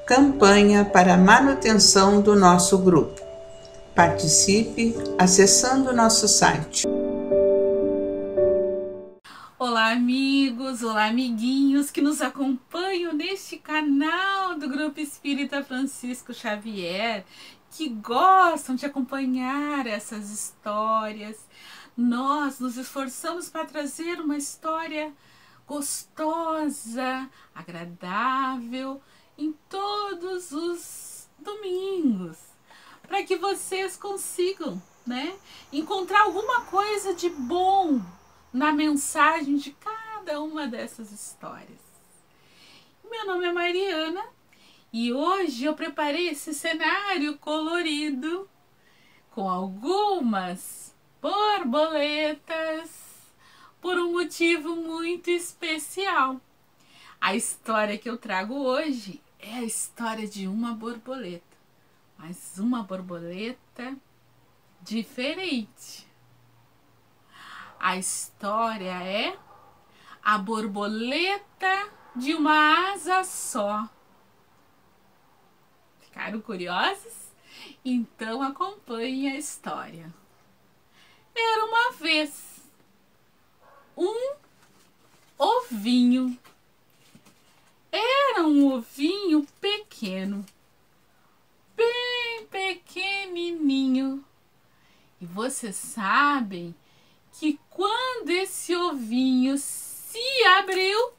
Campanha para a manutenção do nosso grupo. Participe acessando nosso site. Olá, amigos, olá, amiguinhos que nos acompanham neste canal do Grupo Espírita Francisco Xavier, que gostam de acompanhar essas histórias. Nós nos esforçamos para trazer uma história gostosa, agradável, em todos os domingos, para que vocês consigam, encontrar alguma coisa de bom na mensagem de cada uma dessas histórias. Meu nome é Mariana e hoje eu preparei esse cenário colorido com algumas borboletas por um motivo muito especial. A história que eu trago hoje é a história de uma borboleta, mas uma borboleta diferente. A história é A Borboleta de uma Asa Só. Ficaram curiosos? Então acompanhem a história. Era uma vez um ovinho. Era um ovinho pequeno, bem pequenininho. E vocês sabem que quando esse ovinho se abriu,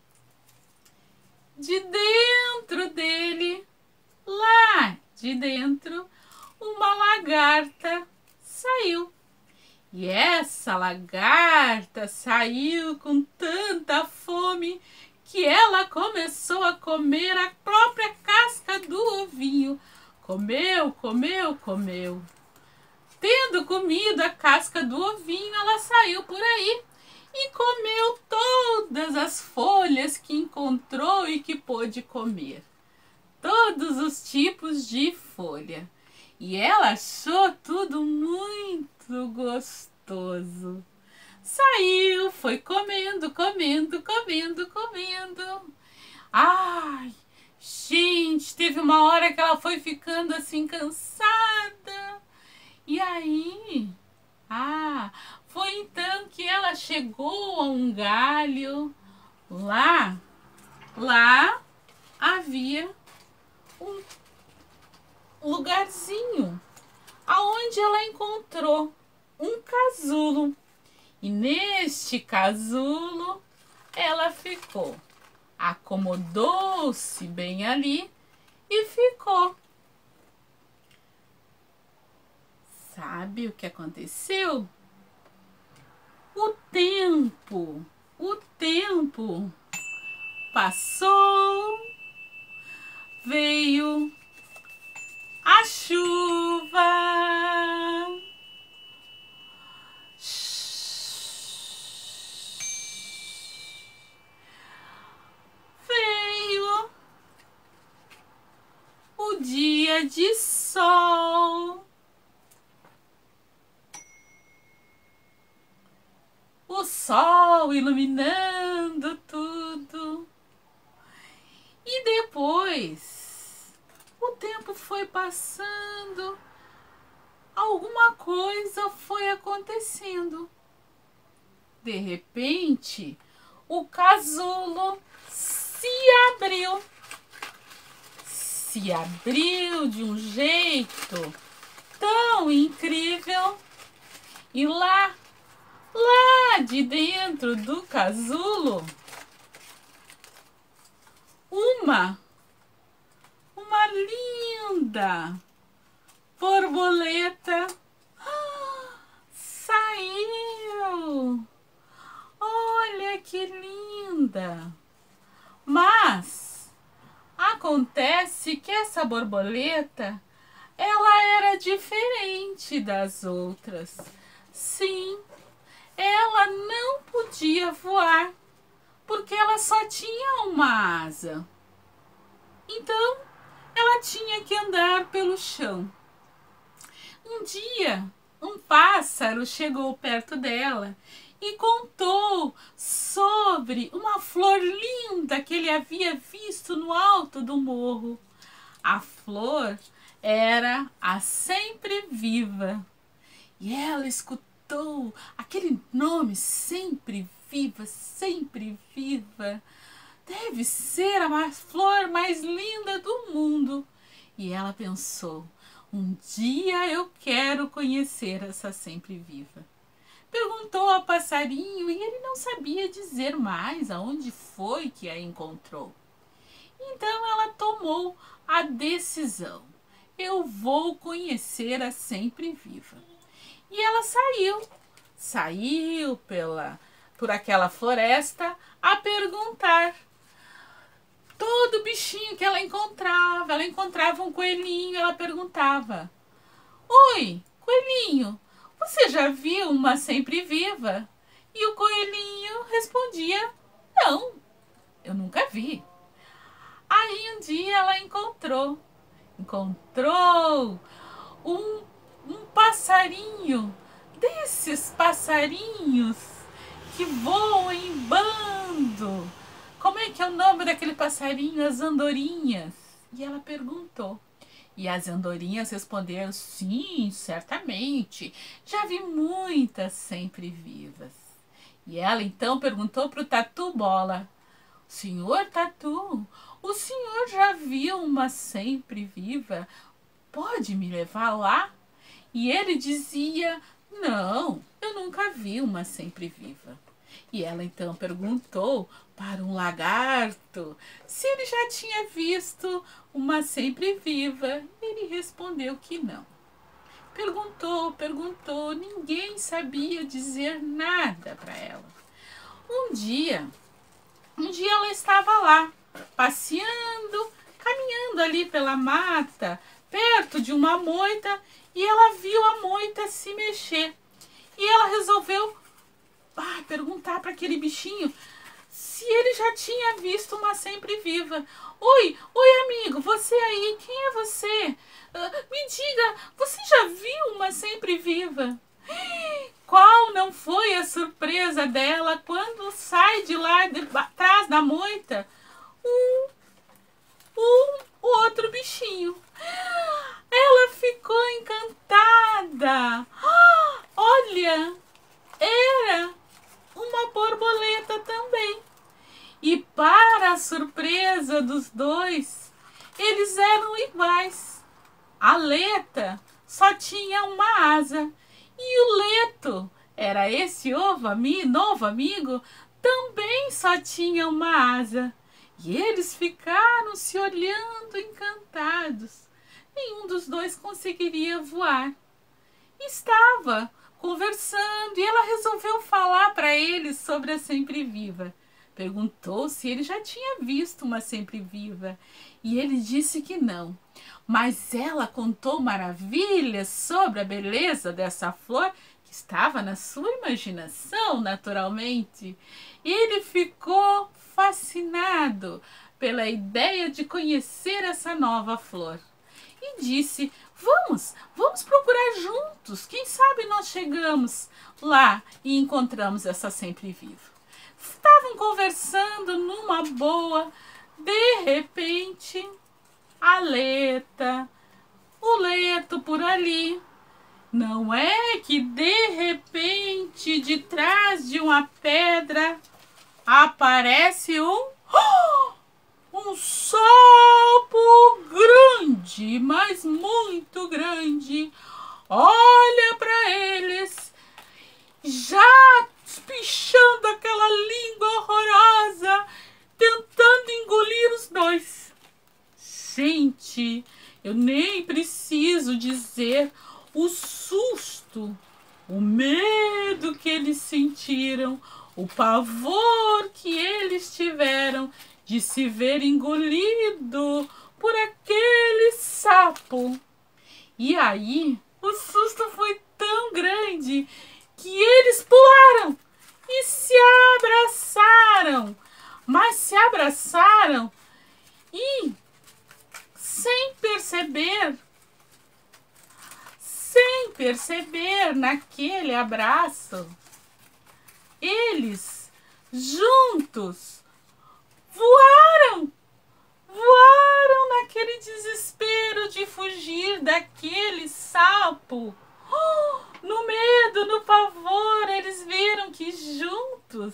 de dentro dele, lá de dentro, uma lagarta saiu. E essa lagarta saiu com tanta fome que ela começou a comer a própria casca do ovinho. Comeu, comeu, comeu. Tendo comido a casca do ovinho, ela saiu por aí e comeu todas as folhas que encontrou e que pôde comer. Todos os tipos de folha. E ela achou tudo muito gostoso. Saiu, foi comendo, comendo, comendo, comendo. Ai, gente, teve uma hora que ela foi ficando assim cansada. E aí, foi então que ela chegou a um galho. Lá havia um lugarzinho aonde ela encontrou um casulo. E neste casulo ela ficou, acomodou-se bem ali e ficou. Sabe o que aconteceu? O tempo passou, veio a chuva. Veio o dia de sol. O sol iluminando tudo. E depois o tempo foi passando, alguma coisa foi acontecendo. De repente, o casulo se abriu. Se abriu de um jeito tão incrível. E lá de dentro do casulo, uma linda borboleta saiu. Olha que linda! Mas acontece que essa borboleta, ela era diferente das outras. Sim, ela não podia voar, porque ela só tinha uma asa. Então, ela tinha que andar pelo chão. Um dia, um pássaro chegou perto dela e contou sobre uma flor linda que ele havia visto no alto do morro. A flor era a sempre viva. E ela escutou aquele nome, sempre viva, sempre viva. Deve ser a flor mais linda do mundo. E ela pensou, um dia eu quero conhecer essa sempre viva. Perguntou ao passarinho e ele não sabia dizer mais aonde foi que a encontrou. Então ela tomou a decisão. Eu vou conhecer a sempre viva. E ela saiu por aquela floresta a perguntar. Todo bichinho que ela encontrava um coelhinho, ela perguntava: Oi, coelhinho, você já viu uma sempre viva? E o coelhinho respondia: Não, eu nunca vi. Aí um dia ela encontrou um passarinho, desses passarinhos que voam em bando. Como é que é o nome daquele passarinho? As andorinhas. E ela perguntou. E as andorinhas responderam: sim, certamente. Já vi muitas sempre vivas. E ela então perguntou para o Tatu Bola: Senhor Tatu, o senhor já viu uma sempre viva? Pode me levar lá? E ele dizia: não, eu nunca vi uma sempre viva. E ela então perguntou para um lagarto se ele já tinha visto uma sempre viva. Ele respondeu que não. Perguntou, ninguém sabia dizer nada para ela. Um dia ela estava lá, passeando, caminhando ali pela mata, perto de uma moita, e ela viu a moita se mexer. E ela resolveu perguntar para aquele bichinho se ele já tinha visto uma sempre viva. Oi, amigo, você aí, quem é você? Me diga, você já viu uma sempre viva? Qual não foi a surpresa dela quando sai de lá, atrás da moita, outro bichinho. Ela ficou encantada. Olha, era uma borboleta também. E para a surpresa dos dois, eles eram iguais. A Leta só tinha uma asa. E o Leto, era esse novo amigo, também só tinha uma asa. E eles ficaram se olhando encantados. Nenhum dos dois conseguiria voar. Estava conversando e ela resolveu falar para ele sobre a sempre viva. Perguntou se ele já tinha visto uma sempre viva e ele disse que não. Mas ela contou maravilhas sobre a beleza dessa flor que estava na sua imaginação, naturalmente. E ele ficou fascinado pela ideia de conhecer essa nova flor. E disse: vamos procurar juntos. Quem sabe nós chegamos lá e encontramos essa sempre viva. Estavam conversando numa boa. De repente, a Leta, o Leto por ali. Não é que de repente, de trás de uma pedra, aparece um sapo grande, mas muito grande. Olha para eles, já espichando aquela língua horrorosa, tentando engolir os dois. Gente, eu nem preciso dizer o susto, o medo que eles sentiram, o pavor que eles tiveram de se ver engolido por aquele sapo. E aí, o susto foi tão grande que eles pularam e se abraçaram. Mas se abraçaram e, sem perceber naquele abraço, eles juntos voaram naquele desespero fugir daquele sapo. No medo, no pavor, eles viram que juntos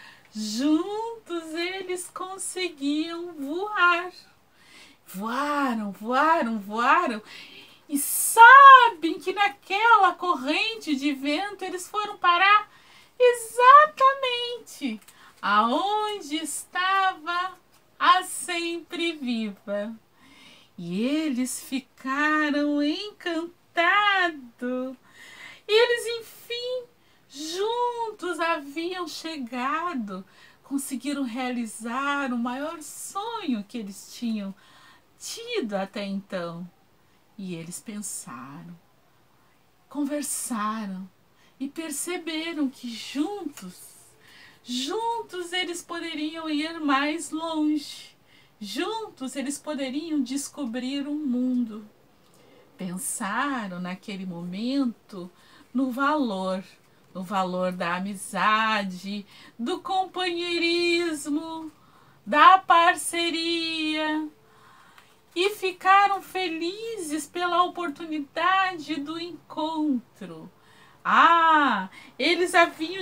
eles conseguiam voar. Voaram, voaram, voaram. E sabem que naquela corrente de vento eles foram parar exatamente aonde estava a sempre viva. E eles ficaram encantados. Eles, enfim, juntos haviam chegado, conseguiram realizar o maior sonho que eles tinham tido até então. E eles pensaram, conversaram e perceberam que juntos eles poderiam ir mais longe. Juntos eles poderiam descobrir o mundo. Pensaram naquele momento no valor da amizade, do companheirismo, da parceria. E ficaram felizes pela oportunidade do encontro. Eles haviam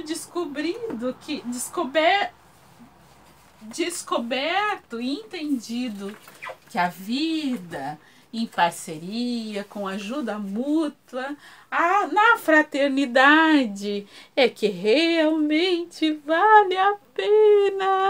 descoberto e entendido que a vida em parceria, com ajuda mútua, na fraternidade, é que realmente vale a pena.